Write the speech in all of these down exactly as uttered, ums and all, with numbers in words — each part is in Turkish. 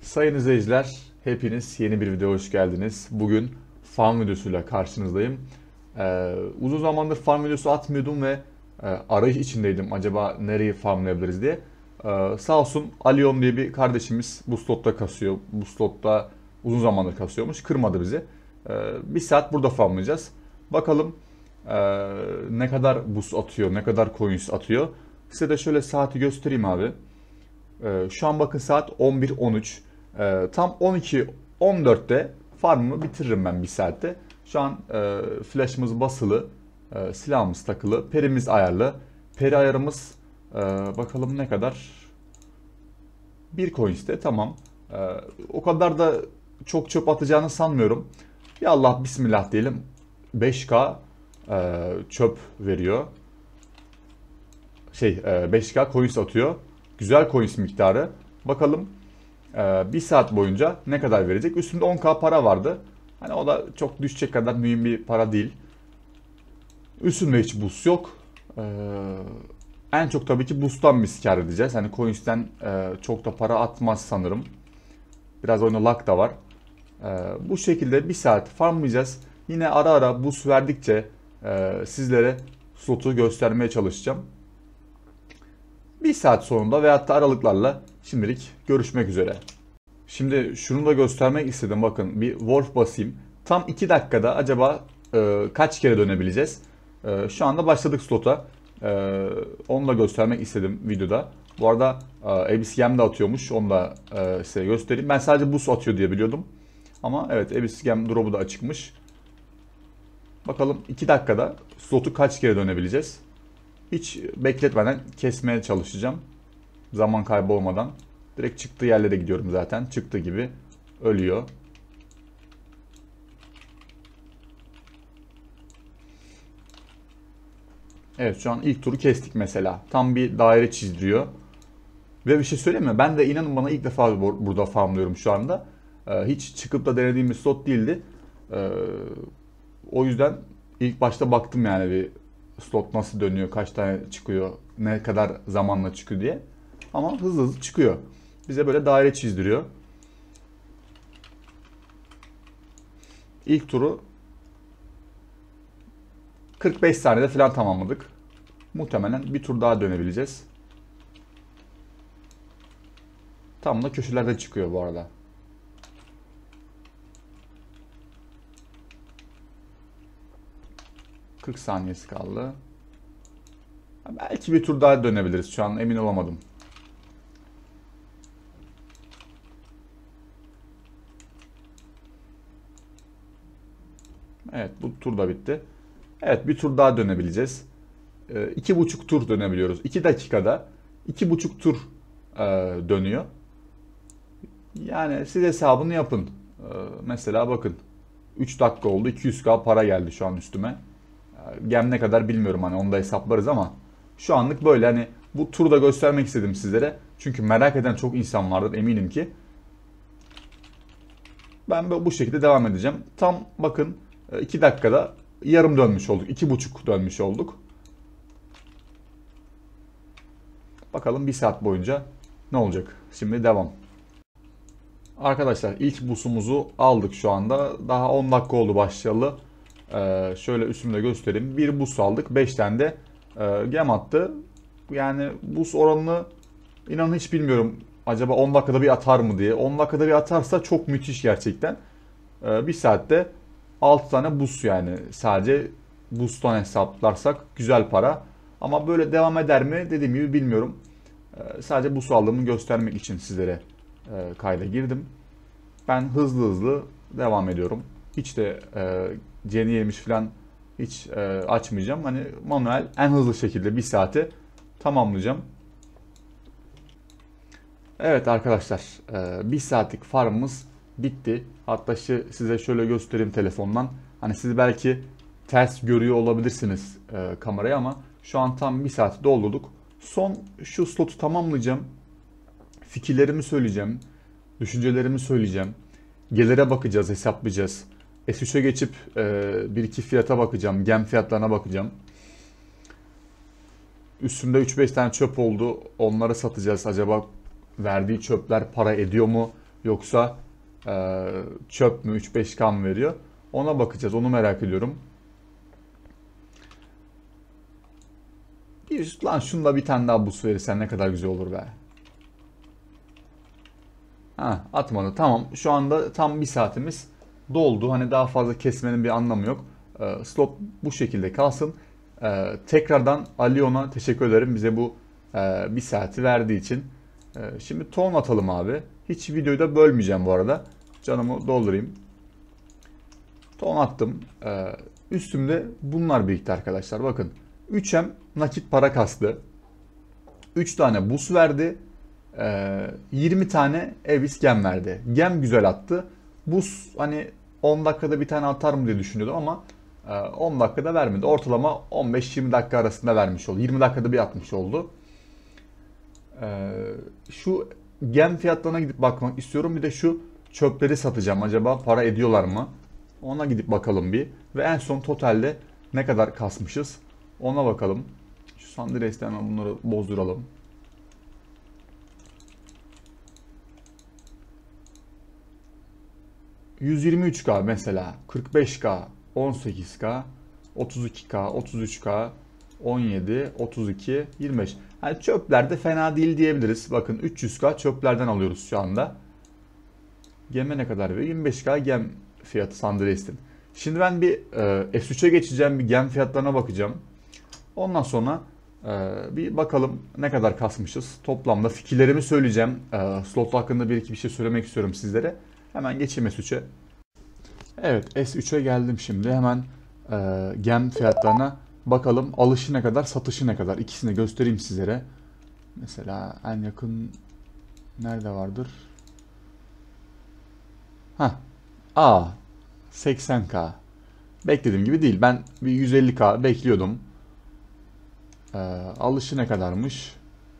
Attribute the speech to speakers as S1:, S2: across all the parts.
S1: Sayın izleyiciler, hepiniz yeni bir videoya hoş geldiniz. Bugün farm videosuyla karşınızdayım. Ee, uzun zamandır farm videosu atmıyordum ve e, arayış içindeydim. Acaba nereyi farmlayabiliriz diye. Ee, sağ olsun Alion diye bir kardeşimiz bu slotta kasıyor. Bu slotta uzun zamandır kasıyormuş. Kırmadı bizi. Ee, bir saat burada farmlayacağız. Bakalım e, ne kadar boost atıyor, ne kadar coins atıyor. Size de şöyle saati göstereyim abi. Ee, şu an bakın saat on bir on üç. Ee, tam on iki on dörtte farmımı bitiririm ben bir saatte. Şu an e, flash'ımız basılı, e, silahımız takılı, perimiz ayarlı. Peri ayarımız e, bakalım ne kadar? bir coins'te tamam. E, o kadar da çok çöp atacağını sanmıyorum. Ya Allah bismillah diyelim. beş K e, çöp veriyor. Şey e, beş K coins atıyor. Güzel coins miktarı. Bakalım e, bir saat boyunca ne kadar verecek. Üstünde on K para vardı. Hani o da çok düşecek kadar mühim bir para değil. Üstünde hiç boost yok. E, en çok tabii ki boost'tan biz kar edeceğiz. Hani coins'ten e, çok da para atmaz sanırım. Biraz oyunda lag da var. E, bu şekilde bir saat farmlayacağız. Yine ara ara boost verdikçe e, sizlere slotu göstermeye çalışacağım. Bir saat sonunda veyahut da aralıklarla şimdilik görüşmek üzere. Şimdi şunu da göstermek istedim. Bakın bir Wolf basayım. Tam iki dakikada acaba e, kaç kere dönebileceğiz? E, şu anda başladık slota. E, onu da göstermek istedim videoda. Bu arada e, A B C Gem de atıyormuş. Onu da e, size göstereyim. Ben sadece boost atıyor diye biliyordum. Ama evet A B C Gem drop'u da açıkmış. Bakalım iki dakikada slotu kaç kere dönebileceğiz? Hiç bekletmeden kesmeye çalışacağım. Zaman kaybı olmadan. Direkt çıktığı yerlere gidiyorum zaten. Çıktığı gibi ölüyor. Evet şu an ilk turu kestik mesela. Tam bir daire çizdiriyor. Ve bir şey söyleyeyim mi? Ben de inanın bana ilk defa burada farmlıyorum şu anda. Ee, hiç çıkıp da denediğim bir slot değildi. Ee, o yüzden ilk başta baktım yani bir slot nasıl dönüyor, kaç tane çıkıyor, ne kadar zamanla çıkıyor diye. Ama hızlı hızlı çıkıyor. Bize böyle daire çizdiriyor. İlk turu kırk beş saniyede falan tamamladık. Muhtemelen bir tur daha dönebileceğiz. Tam da köşelerde çıkıyor bu arada. kırk saniyesi kaldı. Belki bir tur daha dönebiliriz. Şu an emin olamadım. Evet bu tur da bitti. Evet bir tur daha dönebileceğiz. E, iki buçuk tur dönebiliyoruz. iki dakikada iki buçuk tur e, dönüyor. Yani siz hesabını yapın. E, mesela bakın. üç dakika oldu. iki yüz K para geldi şu an üstüme. E, gem ne kadar bilmiyorum hani onu da hesaplarız ama şu anlık böyle hani bu turu da göstermek istedim sizlere. Çünkü merak eden çok insan vardır eminim ki. Ben bu şekilde devam edeceğim. Tam bakın iki dakikada yarım dönmüş olduk. iki buçuk dönmüş olduk. Bakalım bir saat boyunca ne olacak? Şimdi devam. Arkadaşlar ilk busumuzu aldık şu anda. Daha on dakika oldu başlayalı. Ee, şöyle üstümde göstereyim. Bir bus aldık. beş tane de e, gem attı. Yani bus oranını inanın hiç bilmiyorum. Acaba on dakikada bir atar mı diye. on dakikada bir atarsa çok müthiş gerçekten. Ee, bir saatte altı tane bus yani. Sadece bustan hesaplarsak güzel para. Ama böyle devam eder mi dediğim gibi bilmiyorum. Ee, sadece bus aldığımı göstermek için sizlere e, kayda girdim. Ben hızlı hızlı devam ediyorum. Hiç de e, Ceni yemiş falan hiç e, açmayacağım. Hani manuel en hızlı şekilde bir saate tamamlayacağım. Evet arkadaşlar e, bir saatlik farmımız bitti. Hatta size şöyle göstereyim telefondan. Hani siz belki ters görüyor olabilirsiniz e, kamerayı ama şu an tam bir saati doldurduk. Son şu slotu tamamlayacağım. Fikirlerimi söyleyeceğim. Düşüncelerimi söyleyeceğim. Gelire bakacağız, hesaplayacağız. S üçe geçip e, bir iki fiyata bakacağım. Gem fiyatlarına bakacağım. Üstünde üç beş tane çöp oldu. Onları satacağız. Acaba verdiği çöpler para ediyor mu? yoksa e, çöp mü, üç beş K mı veriyor? Ona bakacağız. Onu merak ediyorum. Bir, lan şunda bir tane daha boost verirsen ne kadar güzel olur be. Ha, atmadı. Tamam. Şu anda tam bir saatimiz doldu. Hani daha fazla kesmenin bir anlamı yok. E, slot bu şekilde kalsın. E, tekrardan Alion'a teşekkür ederim. Bize bu e, bir saati verdiği için. E, şimdi ton atalım abi. Hiç videoyu da bölmeyeceğim bu arada. Canımı doldurayım. Ton attım. E, üstümde bunlar birikti arkadaşlar. Bakın. üç M nakit para kastı. üç tane bus verdi. yirmi tane Evis gem verdi. Gem güzel attı. Bus hani on dakikada bir tane atar mı diye düşünüyordum ama on dakikada vermedi. Ortalama on beş yirmi dakika arasında vermiş oldu. yirmi dakikada bir atmış oldu. Şu gem fiyatlarına gidip bakmak istiyorum. Bir de şu çöpleri satacağım. Acaba para ediyorlar mı? Ona gidip bakalım bir. Ve en son totalde ne kadar kasmışız? Ona bakalım. Şu Sandires'te hemen bunları bozduralım. yüz yirmi üç K mesela, kırk beş K, on sekiz K, otuz iki K, otuz üç K, on yedi, otuz iki, yirmi beş. Yani çöplerde fena değil diyebiliriz. Bakın üç yüz K çöplerden alıyoruz şu anda. Gem'e ne kadar veriyor? yirmi beş K gem fiyatı Sandires'in. Şimdi ben bir e, S üç'e geçeceğim. Bir gem fiyatlarına bakacağım. Ondan sonra e, bir bakalım ne kadar kasmışız. Toplamda fikirlerimi söyleyeceğim. E, slot hakkında bir iki bir şey söylemek istiyorum sizlere. Hemen geçeyim S üç'e. Evet, S üç'e geldim şimdi. Hemen e, gem fiyatlarına bakalım. Alışı ne kadar, satışı ne kadar. İkisini de göstereyim sizlere. Mesela en yakın nerede vardır? Hah. A. seksen K. Beklediğim gibi değil. Ben bir yüz elli K bekliyordum. E, alışı ne kadarmış?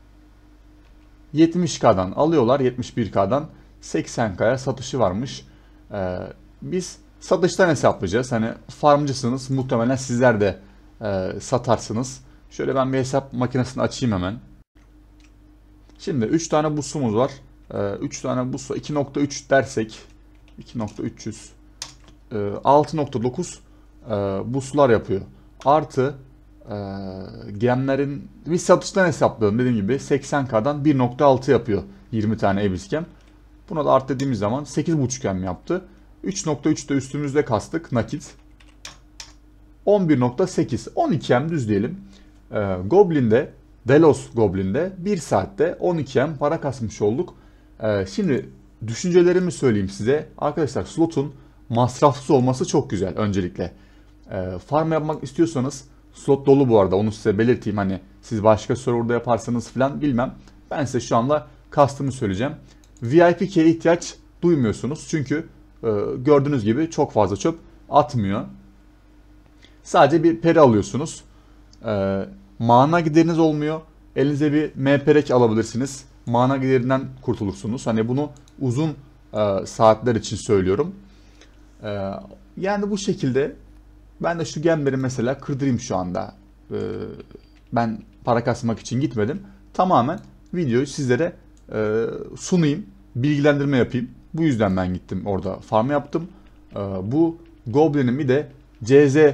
S1: yetmiş K'dan alıyorlar. yetmiş bir K'dan seksen K'ya satışı varmış. Ee, biz satıştan hesaplayacağız. Hani farmcısınız. Muhtemelen sizler de e, satarsınız. Şöyle ben bir hesap makinesini açayım hemen. Şimdi üç tane busumuz var. Ee, üç tane bus iki nokta üç dersek iki nokta üç yüz e, altı nokta dokuz e, buslar yapıyor. Artı e, gemlerin bir satıştan hesapladım dediğim gibi seksen K'dan bir nokta altı yapıyor yirmi tane Evis gem. Buna da art dediğimiz zaman sekiz buçuk M yaptı. üç nokta üçte üstümüzde kastık nakit. on bir nokta sekiz. on iki M düz diyelim. Ee, Goblin'de, Delos Goblin'de bir saatte on iki M para kasmış olduk. Ee, şimdi düşüncelerimi söyleyeyim size. Arkadaşlar slotun masrafsız olması çok güzel öncelikle. Ee, farm yapmak istiyorsanız slot dolu bu arada. Onu size belirteyim. Hani siz başka serverda yaparsanız falan bilmem. Ben size şu anda kastımı söyleyeceğim. V I P key'e ihtiyaç duymuyorsunuz. Çünkü e, gördüğünüz gibi çok fazla çöp atmıyor. Sadece bir peri alıyorsunuz. E, mana gideriniz olmuyor. Elinize bir M perek alabilirsiniz. Mana giderinden kurtulursunuz. Hani bunu uzun e, saatler için söylüyorum. E, yani bu şekilde ben de şu gemleri mesela kırdırayım şu anda. E, ben para kasmak için gitmedim. Tamamen videoyu sizlere e, sunayım, bilgilendirme yapayım. Bu yüzden ben gittim orada farm yaptım. E, bu Goblin'in bir de C Z e,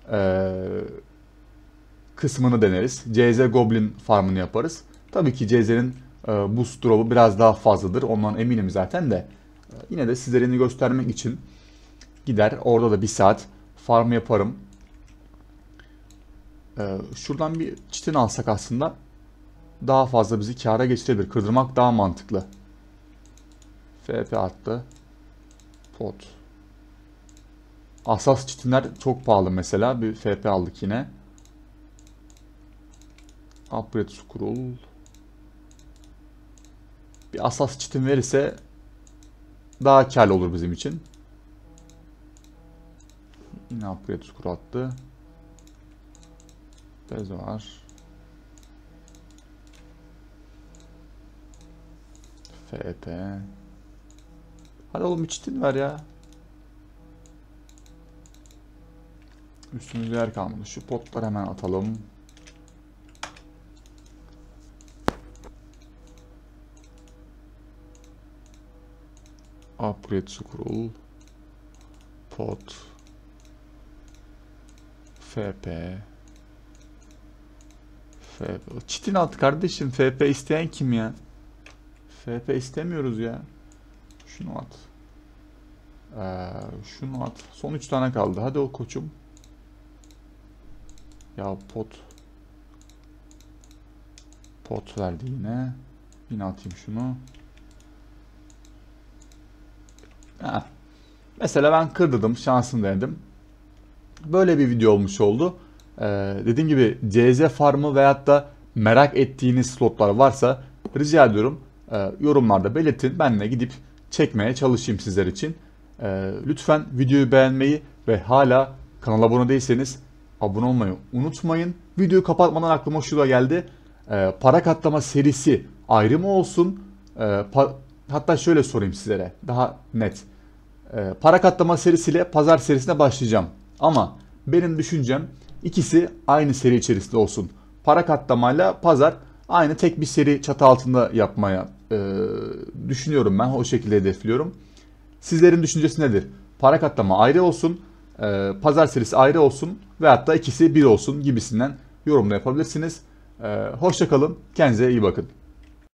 S1: kısmını deneriz. C Z Goblin farmını yaparız. Tabii ki C Z'nin e, boost drop'u biraz daha fazladır. Ondan eminim zaten de. E, yine de sizlerini göstermek için gider. Orada da bir saat farm yaparım. E, şuradan bir çitin alsak aslında daha fazla bizi kâra geçirebilir. Kırdırmak daha mantıklı. F P arttı. Pot. Asas çitinler çok pahalı mesela. Bir F P aldık yine. Upgrade scroll. Bir asas çitin verirse daha kârlı olur bizim için. Yine upgrade scroll attı. Bez var. F P. Hadi oğlum bir çitin ver ya. Üstümüzde yer kalmadı. Şu potları hemen atalım. Upgrade scroll. Pot. F P. F P. Çitin alt kardeşim. F P isteyen kim ya? F P istemiyoruz ya. Şunu at. Ee, şunu at. Son üç tane kaldı. Hadi o koçum. Ya pot. Pot verdi yine. Yine atayım şunu. Ha. Mesela ben kırdırdım. Şansını denedim. Böyle bir video olmuş oldu. Ee, dediğim gibi C Z farmı veyahut da merak ettiğiniz slotlar varsa rica ediyorum e, yorumlarda belirtin. Ben de gidip çekmeye çalışayım sizler için. E, lütfen videoyu beğenmeyi ve hala kanala abone değilseniz abone olmayı unutmayın. Videoyu kapatmadan aklıma şu da geldi. E, para katlama serisi ayrı mı olsun? E, hatta şöyle sorayım sizlere daha net. E, para katlama serisiyle pazar serisine başlayacağım. Ama benim düşüncem ikisi aynı seri içerisinde olsun. Para katlamayla pazar aynı tek bir seri çatı altında yapmaya e, düşünüyorum ben. O şekilde hedefliyorum. Sizlerin düşüncesi nedir? Para katlama ayrı olsun, e, pazar serisi ayrı olsun veyahut da ikisi bir olsun gibisinden yorumla yapabilirsiniz. E, hoşça kalın, kendinize iyi bakın.